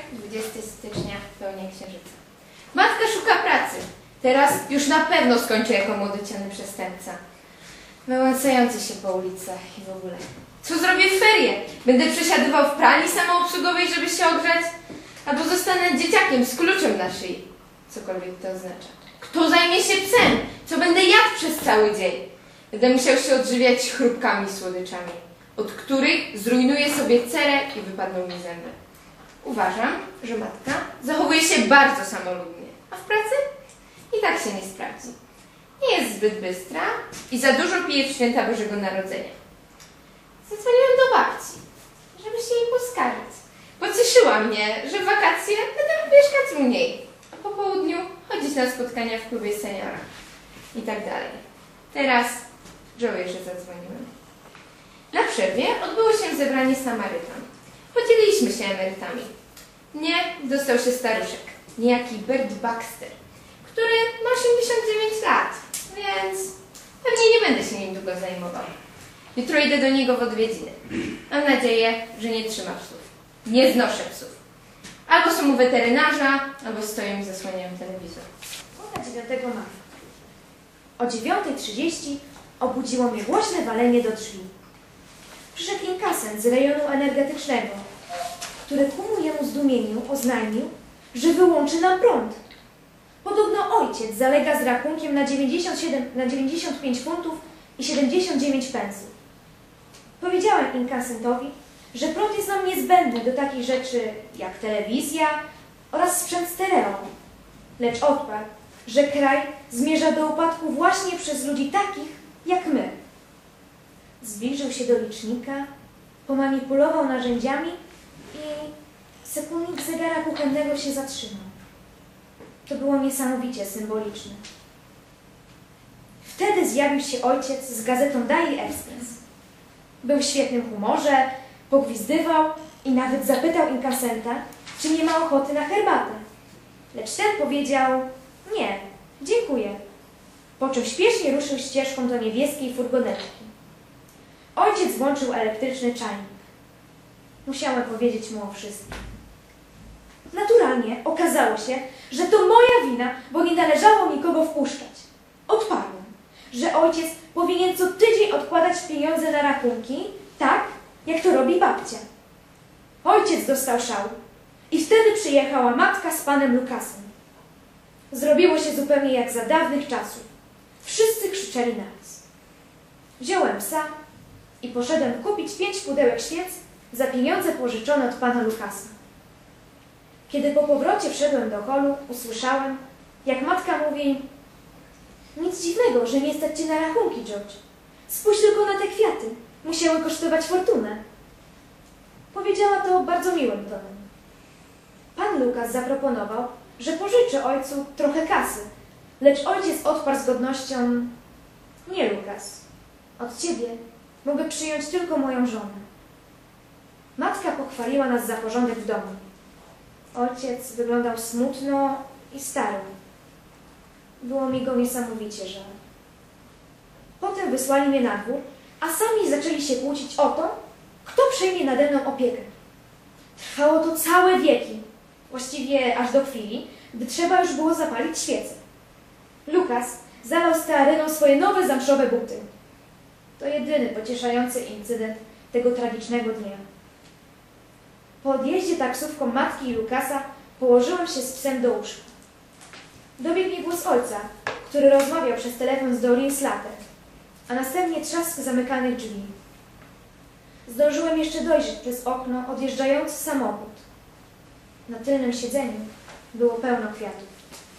20 stycznia, pełnia księżyca. Matka szuka pracy. Teraz już na pewno skończy jako młodociany przestępca. Wałęsający się po ulicach i w ogóle. Co zrobię w ferie? Będę przesiadywał w pralni samoobsługowej, żeby się ogrzać? Albo zostanę dzieciakiem z kluczem na szyi. Cokolwiek to oznacza. Kto zajmie się psem? Co będę jadł przez cały dzień? Będę musiał się odżywiać chrupkami i słodyczami, od których zrujnuję sobie cerę i wypadną mi zęby. Uważam, że matka zachowuje się bardzo samolubnie, a w pracy i tak się nie sprawdzi. Nie jest zbyt bystra i za dużo pije w święta Bożego Narodzenia. Zadzwoniłem do babci, żeby się jej poskarżyć. Pocieszyła mnie, że w wakacje będę mieszkać u niej, a po południu chodzić na spotkania w klubie seniora i tak dalej. Teraz żałuję, że zadzwoniłem. Na przerwie odbyło się zebranie Samarytan. Podzieliliśmy się emerytami. Mnie dostał się staruszek, niejaki Bert Baxter, który ma 89 lat, więc pewnie nie będę się nim długo zajmował. Jutro idę do niego w odwiedziny. Mam nadzieję, że nie trzyma psów. Nie znoszę psów. Albo są u weterynarza, albo stoją i zasłaniają telewizor. 9 maja. O 9:30 obudziło mnie głośne walenie do drzwi. Przyszedł inkasent z rejonu energetycznego, który ku mojemu zdumieniu oznajmił, że wyłączy nam prąd. Podobno ojciec zalega z rachunkiem na 95 funtów i 79 pensów. Powiedziałem inkasentowi, że prąd jest nam niezbędny do takich rzeczy jak telewizja oraz sprzęt stereo. Lecz odparł, że kraj zmierza do upadku właśnie przez ludzi takich jak my. Zbliżył się do licznika, pomanipulował narzędziami i sekundnik zegara kuchennego się zatrzymał. To było niesamowicie symboliczne. Wtedy zjawił się ojciec z gazetą Daily Express. Był w świetnym humorze, pogwizdywał i nawet zapytał inkasenta, czy nie ma ochoty na herbatę. Lecz ten powiedział: nie, dziękuję. Po czym śpiesznie ruszył ścieżką do niebieskiej furgonetki. Ojciec włączył elektryczny czajnik. Musiałem powiedzieć mu o wszystkim. Naturalnie okazało się, że to moja wina, bo nie należało nikogo wpuszczać. Odparłem, że ojciec powinien co tydzień odkładać pieniądze na rachunki, tak jak to robi babcia. Ojciec dostał szału i wtedy przyjechała matka z panem Lukasem. Zrobiło się zupełnie jak za dawnych czasów. Wszyscy krzyczeli naraz. Wziąłem psa i poszedłem kupić 5 pudełek świec za pieniądze pożyczone od pana Lukasa. Kiedy po powrocie wszedłem do holu, usłyszałem, jak matka mówi: nic dziwnego, że nie stać cię na rachunki, George. Spójrz tylko na te kwiaty. Musiały kosztować fortunę. Powiedziała to bardzo miłym tonem. Pan Lukas zaproponował, że pożyczy ojcu trochę kasy, lecz ojciec odparł z godnością: nie, Lukas, od ciebie mogę przyjąć tylko moją żonę. Matka pochwaliła nas za porządek w domu. Ojciec wyglądał smutno i staro. Było mi go niesamowicie żal. Potem wysłali mnie na dwór, a sami zaczęli się kłócić o to, kto przejmie nade mną opiekę. Trwało to całe wieki, właściwie aż do chwili, gdy trzeba już było zapalić świecę. Lukas zalał stearyną swoje nowe zamszowe buty. To jedyny pocieszający incydent tego tragicznego dnia. Po odjeździe taksówką matki i Lukasa położyłem się z psem do łóżka. Dobiegł mnie głos ojca, który rozmawiał przez telefon z Doreen Slater, a następnie trzask zamykanych drzwi. Zdążyłem jeszcze dojrzeć przez okno odjeżdżający samochód. Na tylnym siedzeniu było pełno kwiatów.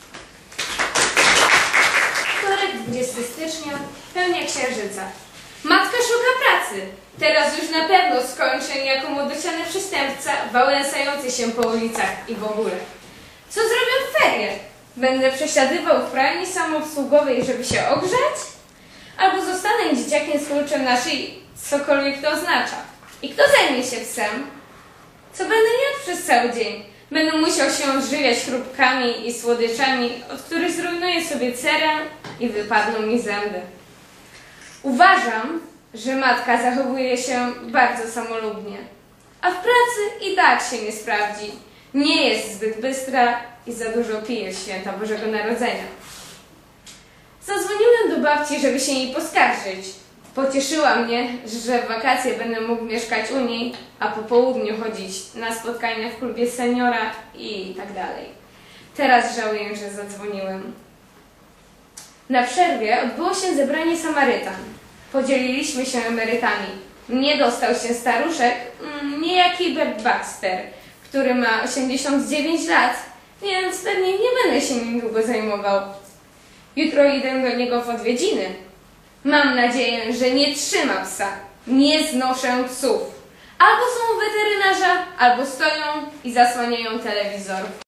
Wtorek, 20 stycznia, pełnia księżyca. Matka szuka pracy. Teraz już na pewno skończę jako młodociany przestępca wałęsający się po ulicach i w ogóle. Co zrobię w ferie? Będę przesiadywał w pralni samoobsługowej, żeby się ogrzać? Albo zostanę dzieciakiem z kluczem na szyi, cokolwiek to oznacza. I kto zajmie się psem? Co będę jadł przez cały dzień? Będę musiał się odżywiać chrupkami i słodyczami, od których zrujnuję sobie cerę i wypadną mi zęby. Uważam, że matka zachowuje się bardzo samolubnie, a w pracy i tak się nie sprawdzi. Nie jest zbyt bystra i za dużo pije w święta Bożego Narodzenia. Zadzwoniłem do babci, żeby się jej poskarżyć. Pocieszyła mnie, że w wakacje będę mógł mieszkać u niej, a po południu chodzić na spotkania w klubie seniora i tak dalej. Teraz żałuję, że zadzwoniłem. Na przerwie odbyło się zebranie Samarytan. Podzieliliśmy się emerytami. Nie dostał się staruszek, niejaki Bert Baxter, który ma 89 lat, więc pewnie nie będę się nim długo zajmował. Jutro idę do niego w odwiedziny. Mam nadzieję, że nie trzyma psa. Nie znoszę psów. Albo są u weterynarza, albo stoją i zasłaniają telewizor.